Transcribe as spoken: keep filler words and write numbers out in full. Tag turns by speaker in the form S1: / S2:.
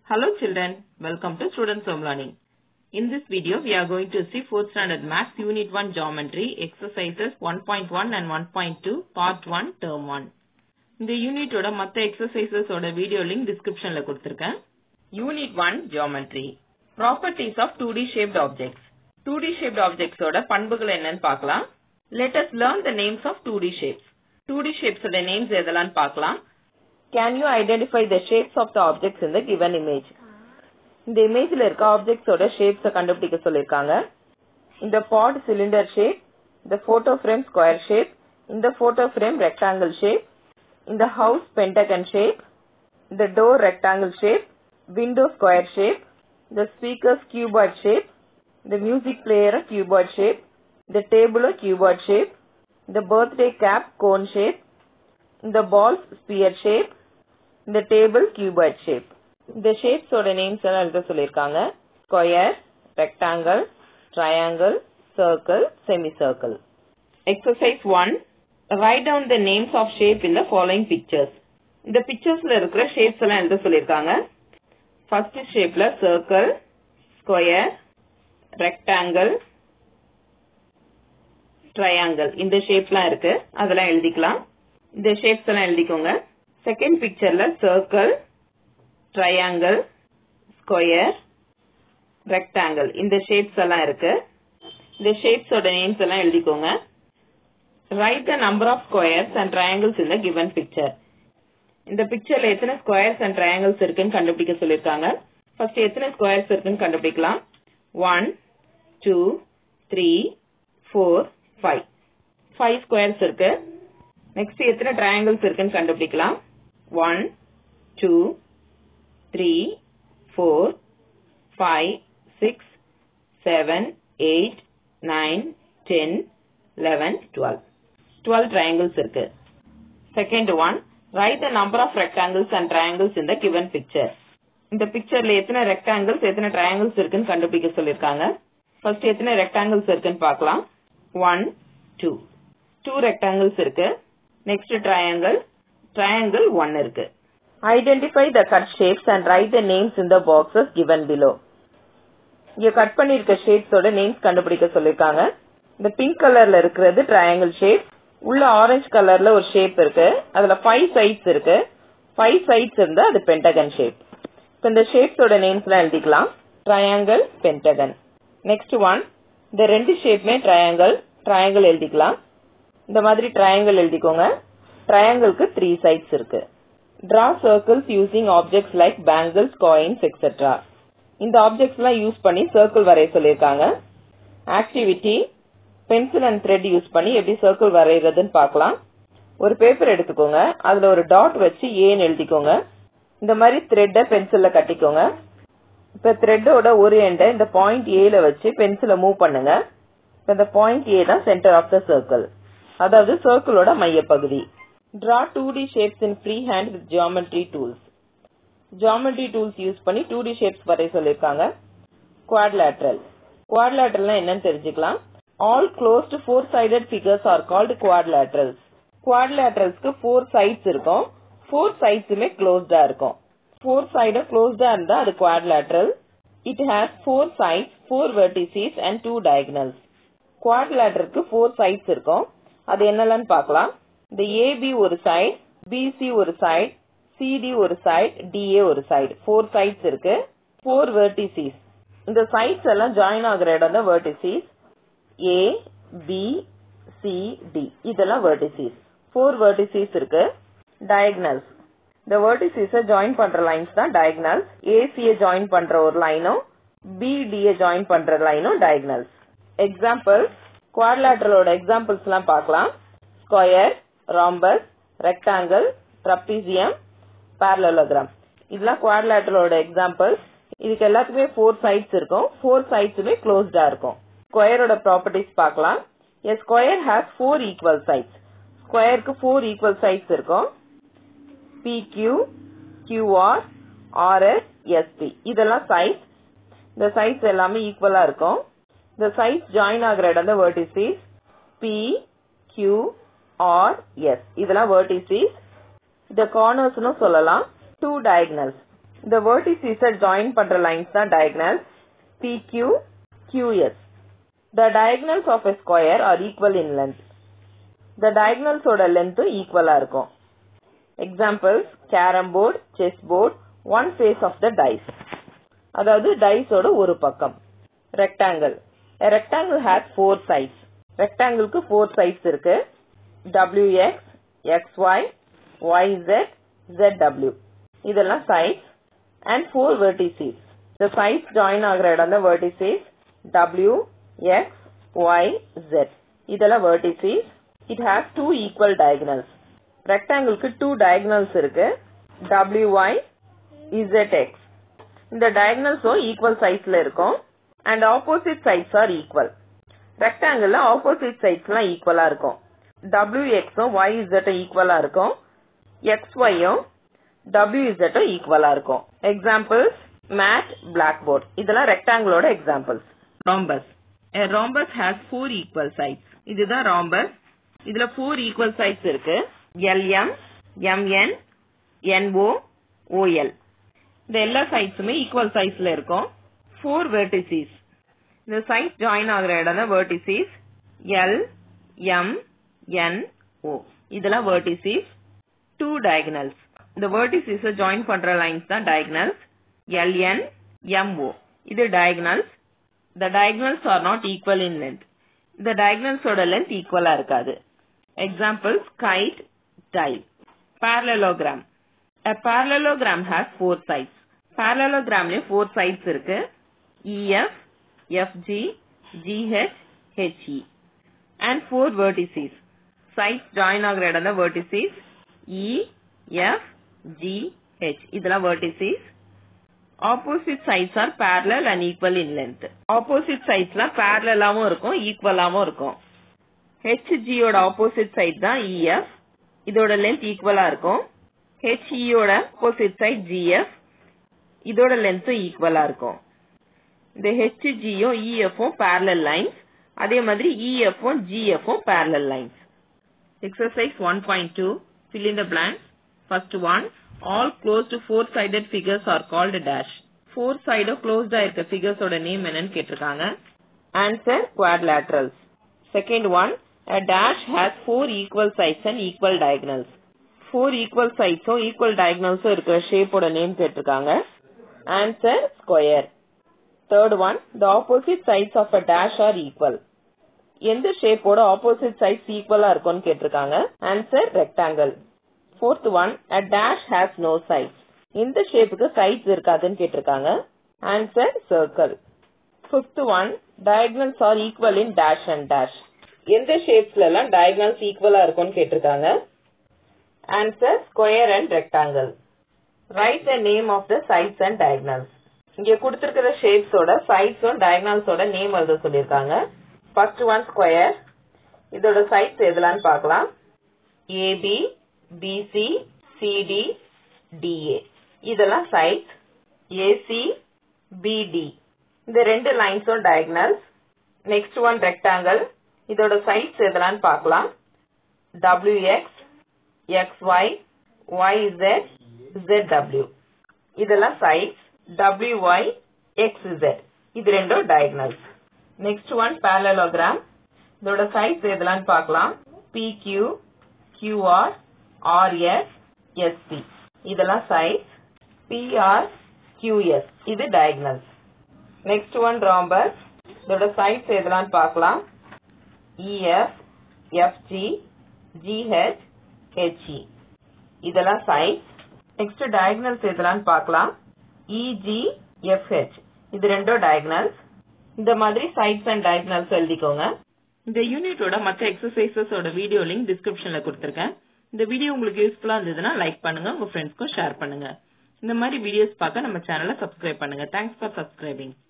S1: Hello children, welcome to Students Home Learning. In this video, we are going to see fourth Standard Maths Unit one Geometry Exercises one point one and one point two Part one Term one. இந்த யூனிட்டோட மத்த exercises ஓட video link descriptionல கொடுத்திருக்கேன். Unit one Geometry Properties of two D shaped objects. two D shaped objects ஓட பண்புகள் என்னன்னு பார்க்கலாம். Let us learn the names of two D shapes. two D shapes ஓட names எதெல்லாம் பார்க்கலாம். Can you identify the shapes of the objects in the given image? இந்த இமேஜ்ல இருக்க ஆப்ஜெக்ட்ஸ் ஓட ஷேப்ஸ் கண்டுபிடிக்க சொல்லிருக்காங்க. இந்த பாட் சிலிண்டர் ஷேப், இந்த போட்டோ ஃப்ரேம் ஸ்கொயர் ஷேப், இந்த போட்டோ ஃப்ரேம் ரெக்டாங்கிள் ஷேப், இந்த ஹவுஸ் பென்டகன் ஷேப், இந்த door rectangle shape, window square shape, இந்த ஸ்பீக்கர்ஸ் கியூபாய்ட் ஷேப், இந்த மியூசிக் பிளேயர் கியூபாய்ட் ஷேப், இந்த டேபிள் கியூபாய்ட் ஷேப், இந்த பர்த்டே கேப் கோன் ஷேப், இந்த balls sphere shape, இந்த table cuboid shape. இந்த shapes ஓட நேம்ஸ் எல்லாம் எழுத சொல்லிருக்காங்க. Square, rectangle, triangle, circle, semi circle. Exercise one. Write down the names of shape in the following pictures. இந்த பிக்சர்ஸ்ல இருக்கிற ஷேப்ஸ் எல்லாம் எழுத சொல்லிருக்காங்க. ஃபர்ஸ்ட் ஷேப்ல சர்க்கிள், ஸ்கொயர், ரெக்டாங்கிள், ட்ரையாங்கிள் இந்த ஷேப்லாம் இருக்கு. அதெல்லாம் எழுதிக்கலாம். இந்த ஷேப்ஸ் எல்லாம் எழுதிக்கோங்க. செகண்ட் பிக்சர்ல சர்க்கிள், ட்ரையாங்கிள், ஸ்கொயர், ரெக்டாங்கிள் இந்த ஷேப்ஸ் எல்லாம் இருக்கு. இந்த ஷேப்ஸோட நேம்ஸ் எல்லாம் எழுதிக்கோங்க. Write the number of squares and triangles in the given picture. இந்த பிக்சர்ல எத்தனை ஸ்கொயர்ஸ் அண்ட் ட்ரையாங்கிள்ஸ் இருக்குன்னு கண்டுபிடிக்க சொல்லிருக்காங்க. ஃபர்ஸ்ட் எத்தனை ஸ்கொயர்ஸ் இருக்குன்னு கண்டுபிடிக்கலாம். One, two, three, four, five. Five squares இருக்கு. நெக்ஸ்ட் எத்தனை ட்ரையாங்கிள்ஸ் இருக்குன்னு கண்டுபிடிக்கலாம். One, two, three, four, five, six, seven, eight, nine, ten, eleven, twelve. Twelve triangles இருக்கு. Second one. Write the number of rectangles and triangles in the given picture. இந்த பிக்சர்ல எத்தனை rectangles எத்தனை triangles இருக்குன்னு கண்டுபிடிக்க சொல்லிருக்காங்க. ஃபர்ஸ்ட் எத்தனை ரெக்டாங்கிள்ஸ் இருக்குன்னு பார்க்கலாம். One, two. டூ ரெக்டாங்கிள்ஸ் இருக்கு. Next triangle. ட்ரையாங்கிள் ஒன் இருக்கு. Identify the cut shapes and write the names in the boxes given below. இங்க கட் பண்ணிருக்க ஷேப்ஸோட நேம்ஸ் கண்டுபிடிக்க சொல்லிருக்காங்க. இந்த பிங்க் கலர்ல இருக்கிறது ட்ரையாங்கிள் ஷேப். உள்ள ஆரஞ்சு கலர்ல ஒரு ஷேப் இருக்கு. அதுல ஃபைவ் சைட்ஸ் இருக்கு. ஃபைவ் சைட்ஸ் இருந்தா அது பென்டகன் ஷேப். இப்ப இந்த ஷேப்ஸோட நேம்ஸ் எல்லாம் எழுதிக்கலாம். Triangle, pentagon. Next one. இந்த ரெண்டு ஷேப்மே ட்ரையாங்கிள். ட்ரையாங்கிள் எழுதிக்கலாம். இந்த மாதிரி ட்ரையாங்கிள் எழுதிக்கோங்க. ட்ரையாங்கிளுக்கு த்ரீ சைட்ஸ் இருக்கு. Draw circles using objects like bangles, coins, et cetera. இந்த ஆப்ஜெக்ட்ஸ் எல்லாம் யூஸ் பண்ணி சர்க்கிள் வரைய சொல்லிருக்காங்க. Activity. Pencil and thread use பண்ணி எப்படி சர்க்கிள் வரைகிறதுன்னு பார்க்கலாம். ஒரு பேப்பர் எடுத்துக்கோங்க. அதுல ஒரு டாட் வச்சு ஏன்னு எழுதிக்கோங்க. இந்த மாதிரி த்ரெட்டை பென்சில்ல கட்டிக்கோங்க. இப்ப த்ரெட்டோட ஒரு எண்டை இந்த பாயிண்ட் ஏல வச்சு பென்சிலை மூவ் பண்ணுங்க. இந்த பாயிண்ட் ஏ தான் சென்டர் ஆஃப் த சர்க்கிள், அதாவது சர்க்கிளோட மையப்பகுதி. Draw two D shapes in freehand with geometry tools. Geometry tools use பண்ணி two D shapes வரைய சொல்லிருக்காங்க. Quadrilateral. Quadrilateral என்னன்னு தெரிஞ்சுக்கலாம். All closed four-sided figures are called quadrilaterals. Quadrilateralsக்கு four sides இருக்கும். four sidesமே closedஆ இருக்கும். four side closedஆ இருந்தா அது quadrilateral. It has four sides, four vertices and two diagonals. Quadrilateralக்கு four sides இருக்கும். அது என்னெல்லாம் பார்க்கலாம். இந்த A B ஒரு சைடு, B C ஒரு சைடு, C D ஒரு சைடு, D A ஒரு சைடு. four sides இருக்கு. four vertices. இந்த sides எல்லாம் ஜாயின் ஆகுற இடம் தான் vertices. A, B, C, D இதெல்லாம் vertices. four vertices இருக்கு. Diagonals. இந்த vertices ஜாயின் பண்ற லைன்ஸ் தான் diagonals. A C ஜாயின் பண்ற ஒரு லைனும் B D ஜாயின் பண்ற லைனும் diagonals. Examples. Quadrilateralோட எக்ஸாம்பிள்ஸ் எல்லாம் பார்க்கலாம். Square, rhombus, rectangle, trapezium, parallelogram. இதெல்லாம் quadrilateralோட எக்ஸாம்பிள்ஸ். இதுக்கு எல்லாத்துக்குமே four sides இருக்கும். four sidesமே closedஆ இருக்கும். ஸ்கொயரோட ப்ராப்பர்ட்டிஸ் பார்க்கலாம். A square has four equal sides. ஸ்கொயருக்கு four equal sides இருக்கும். P Q, Q R, R S, S T இதெல்லாம் sides. இந்த sides எல்லாமே ஈக்குவலா இருக்கும். இந்த sides ஜாயின் ஆகுற இடம் தான் vertices. P, Q, R, S இதெல்லாம் vertices. இந்த corners னு சொல்லலாம். two diagonals. இந்த vertices join பண்ற lines தான் diagonals. P Q, Q S. The diagonals of a square are equal in length. The diagonals ஓட length equal இருக்கும். Examples, carom board, chess board, one face of the dice. அதாவது dice ஓட ஒரு பக்கம். Rectangle. A rectangle has four sides. Rectangleக்கு four sides இருக்கு. W X, X Y, Y Z, Z W. இதெல்லாம் sides and four vertices. The sides join ஆகிற இடம் தான் vertices. W, X, Y, Z. இதெல்லாம் vertices. It has two equal diagonals. Rectangleக்கு two diagonals இருக்கு. W Y, Z X. இந்த diagonals equal sizeல இருக்கும் and opposite sides are equal. Rectangle opposite sides எல்லாம் equal இருக்கும். W X Y Z equal இருக்கும். X Y W Z equal இருக்கும். Examples, mat, blackboard. இதெல்லாம் rectangle ஓட examples. Rhombus. A rhombus has four equal sides. இதுதான் rhombus. இதுல four equal sides இருக்கு. L M, M N, N O, O L. இந்த எல்லா sides equal sizeல இருக்கும். four vertices. இந்த sides join ஆகிற இடம் தான் vertices. L, M, N, O. இதெல்லாம் vertices. Two diagonals. The vertices join பண்ற lines தான் diagonals. L N, M O. இது diagonals. The diagonals are not equal in length. The diagonals ஓட length equal இருக்காது. Examples, kite, tile. Parallelogram. A parallelogram has four sides. Parallelogram four sides இருக்கு. E F, F G, G H, H E. And four vertices. Sides join ஆகிற இடம் தான் vertices. E, F, G, H. இதெல்லாம் vertices. Opposite sides are parallel and equal in length. Opposite sides ல parallel ஆவும் இருக்கும், equal ஆவும் இருக்கும். H G ஓட opposite side தான் E F. இதோட length equal ஆ இருக்கும். H E ஓட opposite side G F. இதோட length equal ஆ இருக்கும். இந்த H G யும் E F ம் parallel lines. அதே மாதிரி E F ம் G F ம் parallel lines. Exercise one point two. Fill in the blanks. First one. All closed four-sided figures are called dash. Four-sided closed ஆயிருக்க figures ஓட name என்னன்னு கேட்டிருக்காங்க. Answer, quadrilaterals. Second one. A dash has four equal sides and equal diagonals. Four equal sides or equal diagonals இருக்கிற shape ஓட name கேட்டிருக்காங்க. Answer, square. Third one. The opposite sides of a dash are equal. எந்த shape ஓட opposite sides equal ஆ இருக்கும்னு கேட்டிருக்காங்க. Answer, rectangle. Fourth one. A dash has no sides. இந்த shapeக்கு sides இருக்காதுன்னு கேட்டிருக்காங்க. Answer, circle. Fifth one. Diagonals are equal in dash and dash. எந்த shapesல எல்லாம் diagonals equal ஆ இருக்கும்னு கேட்டிருக்காங்க. Answer, square and rectangle. Write the name of the sides and diagonals. இங்க கொடுத்திருக்கிற shapes ஓட sides and diagonals ஓட name எழுத சொல்லிருக்காங்க. First one, square. இதோட sides எதெல்லாம் பார்க்கலாம். A B, B C, C D, D A. இதெல்லாம் sides. A C, B D. இந்த ரெண்டு lines on diagonals. Next one, rectangle. இதோட sides எதெல்லாம் பார்க்கலாம். W X, X Y, Y Z, Z W. இதெல்லாம் sides. W Y, X Z. இது ரெண்டும் diagonals. Next one, parallelogram. இதோட sides எதெல்லாம் பார்க்கலாம். P Q, Q R, R S, S T. இதெல்லாம் sides. P R, Q S. இது diagonals. Next one, rhombus. இதோட sides எதெல்லாம் பார்க்கலாம். E F, F G, G H, H E. இதெல்லாம் sides. Next diagonals எதெல்லாம் பார்க்கலாம். E G, F H. இது ரெண்டும் diagonals. இந்த மாதிரி sides and diagonals எழுதிக்கோங்க. இந்த யூனிட்டோட மற்ற எக்ஸசைசஸோட வீடியோ லிங்க் டிஸ்கிரிப்ஷன்ல கொடுத்திருக்கேன். இந்த வீடியோ உங்களுக்கு யூஸ்ஃபுல்லா இருந்ததுன்னா லைக் பண்ணுங்க, உங்க ஃப்ரெண்ட்ஸ்க்கும் ஷேர் பண்ணுங்க. இந்த மாதிரி வீடியோஸ் பார்க்க நம்ம சேனலை சப்ஸ்கிரைப் பண்ணுங்க. Thanks for subscribing.